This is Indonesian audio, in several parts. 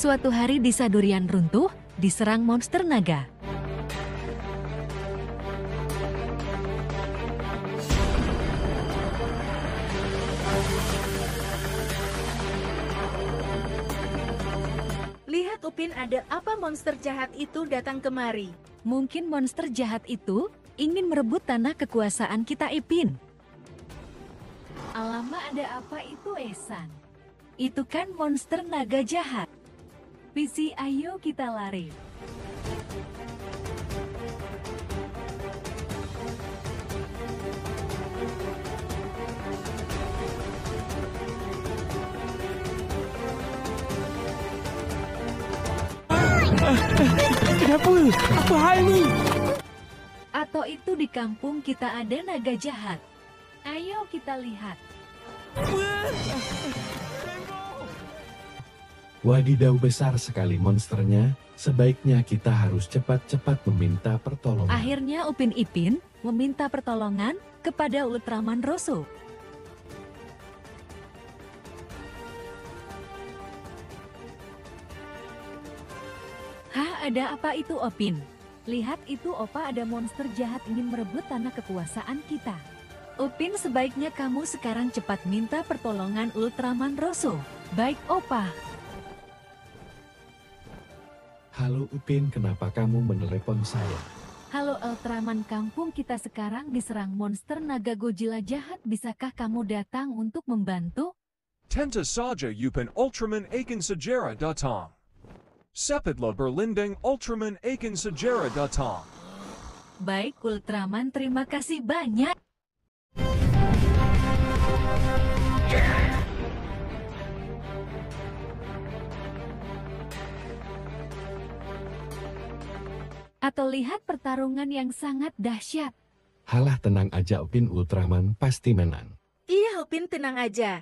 Suatu hari desa durian runtuh, diserang monster naga. Lihat Upin, ada apa monster jahat itu datang kemari? Mungkin monster jahat itu ingin merebut tanah kekuasaan kita, Ipin. Alamak, ada apa itu, Esan? Itu kan monster naga jahat. Pisi, ayo kita lari. Kenapa? Apa hal ni? Atau itu di kampung kita ada naga jahat. Ayo kita lihat. Wadidaw, besar sekali monsternya. Sebaiknya kita harus cepat-cepat meminta pertolongan. Akhirnya Upin Ipin meminta pertolongan kepada Ultraman Rosso. Hah, ada apa itu, Upin? Lihat itu, Opa, ada monster jahat ingin merebut tanah kekuasaan kita. Upin, sebaiknya kamu sekarang cepat minta pertolongan Ultraman Rosso. Baik, Opa. Halo Upin, kenapa kamu menelepon saya? Halo Ultraman, kampung kita sekarang diserang monster naga Godzilla jahat. Bisakah kamu datang untuk membantu? Tenta saja Upin Ultraman akan segera datang. Sepatlah berlindung Ultraman akan segera datang. Baik Ultraman, terima kasih banyak. Atau lihat pertarungan yang sangat dahsyat. Halah, tenang aja Upin, Ultraman pasti menang. Iya Upin, tenang aja.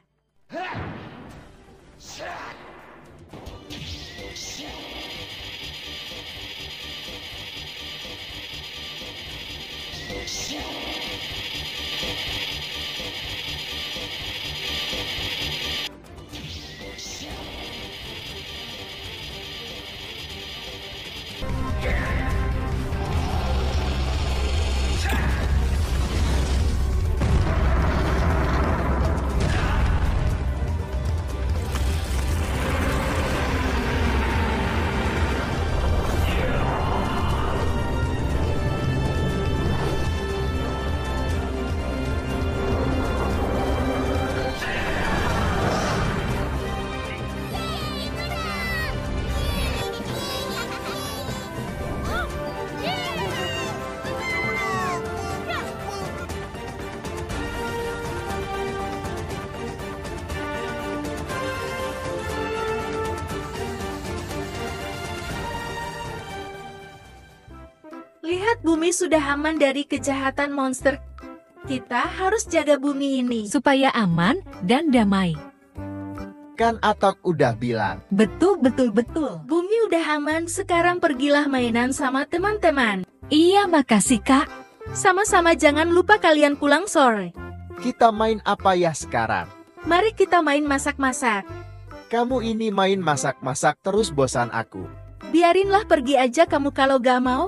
Lihat, bumi sudah aman dari kejahatan monster. Kita harus jaga bumi ini. Supaya aman dan damai. Kan Atok udah bilang. Betul. Bumi udah aman, sekarang pergilah mainan sama teman-teman. Iya, makasih Kak. Sama-sama, jangan lupa kalian pulang sore. Kita main apa ya sekarang? Mari kita main masak-masak. Kamu ini main masak-masak terus, bosan aku. Biarinlah pergi aja kamu kalau gak mau.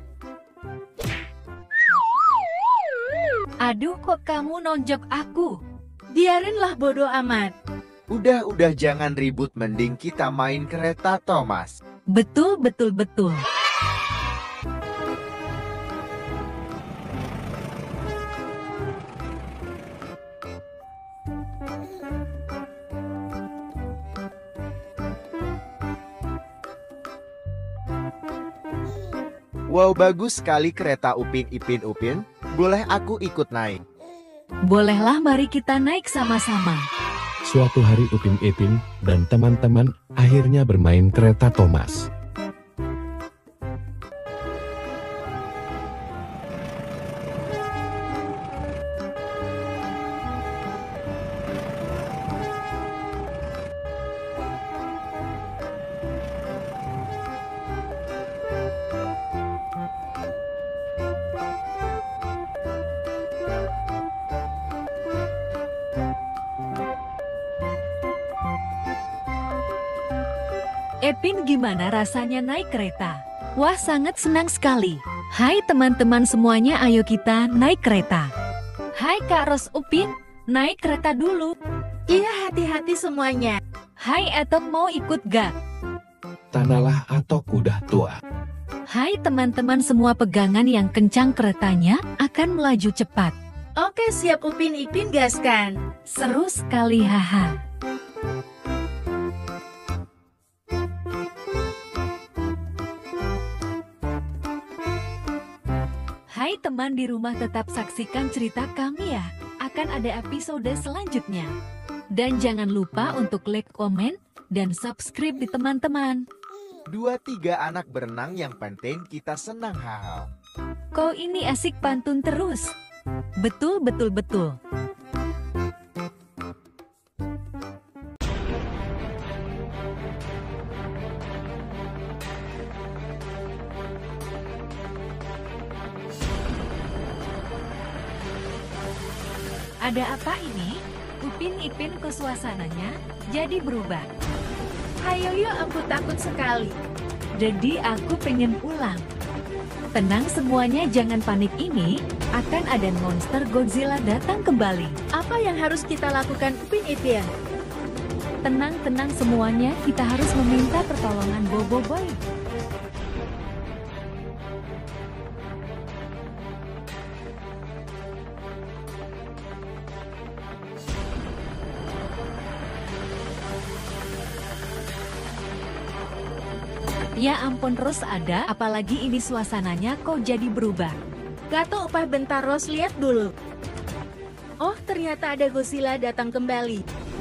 Aduh, kok kamu nonjok aku? Biarinlah, bodoh amat. Udah jangan ribut, mending kita main kereta Thomas. Betul. Wow, bagus sekali kereta Upin Ipin. Boleh aku ikut naik? Bolehlah, mari kita naik sama-sama. Suatu hari Upin Ipin dan teman-teman akhirnya bermain kereta Thomas. Epin, gimana rasanya naik kereta? Wah, sangat senang sekali. Hai teman-teman semuanya, ayo kita naik kereta. Hai Kak Ros, Upin, naik kereta dulu. Iya, hati-hati semuanya. Hai Atom, mau ikut gak? Tanalah atau kuda tua. Hai teman-teman semua, pegangan yang kencang, keretanya akan melaju cepat. Oke, siap Upin Ipin, gaskan. Seru sekali, haha. Hai teman di rumah, tetap saksikan cerita kami ya. Akan ada episode selanjutnya. Dan jangan lupa untuk like, komen, dan subscribe di teman-teman. 2-3 anak berenang yang penting kita senang haha. Kau ini asik pantun terus. Betul, betul, betul. Ada apa ini? Upin Ipin ke suasananya jadi berubah. Hayo yuk, aku takut sekali. Jadi aku pengen pulang. Tenang semuanya, jangan panik, ini akan ada monster Godzilla datang kembali. Apa yang harus kita lakukan Upin Ipin? Tenang-tenang semuanya, kita harus meminta pertolongan Bobo Boy. Ya ampun Ros, ada apalagi ini, suasananya kok jadi berubah. Gato upah bentar Ros, lihat dulu. Oh, ternyata ada Godzilla datang kembali.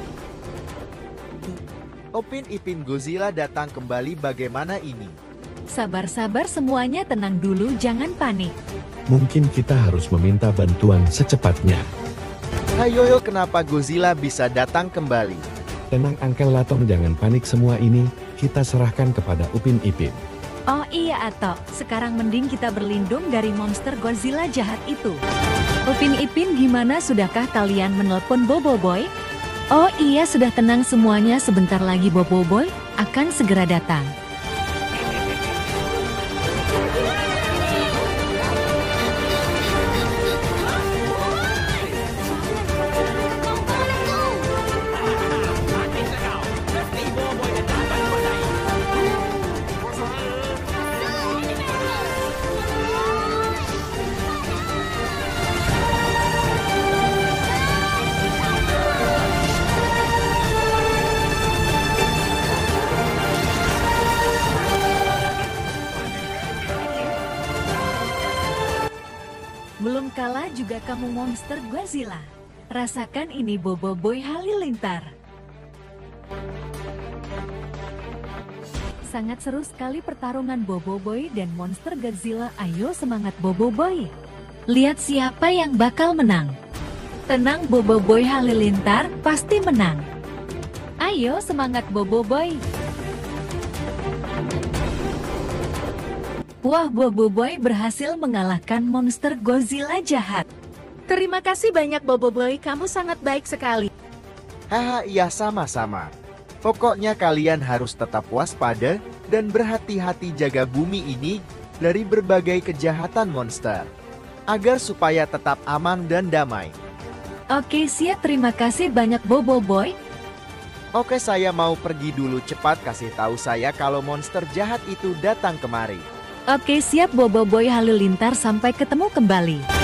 Upin Ipin, Godzilla datang kembali, bagaimana ini? Sabar-sabar semuanya, tenang dulu, jangan panik. Mungkin kita harus meminta bantuan secepatnya. Hayo yo, kenapa Godzilla bisa datang kembali? Tenang Uncle Latom, jangan panik, semua ini kita serahkan kepada Upin Ipin. Oh iya Atok, sekarang mending kita berlindung dari monster Godzilla jahat itu. Upin Ipin, gimana, sudahkah kalian menelpon Bobo Boy? Oh iya, sudah, tenang semuanya, sebentar lagi Bobo Boy akan segera datang. Belum kalah juga kamu monster Godzilla. Rasakan ini Bobo Boy Halilintar. Sangat seru sekali pertarungan Bobo Boy dan monster Godzilla. Ayo semangat Bobo Boy. Lihat siapa yang bakal menang. Tenang Bobo Boy Halilintar, pasti menang. Ayo semangat Bobo Boy. Wah, Bobo Boy berhasil mengalahkan monster Godzilla jahat. Terima kasih banyak Bobo Boy, kamu sangat baik sekali. Haha, iya sama-sama. Pokoknya kalian harus tetap waspada dan berhati-hati jaga bumi ini dari berbagai kejahatan monster, agar supaya tetap aman dan damai. Oke siap, terima kasih banyak Bobo Boy. Oke, saya mau pergi dulu, cepat kasih tahu saya kalau monster jahat itu datang kemari. Oke siap Bobo Boy Halilintar, sampai ketemu kembali.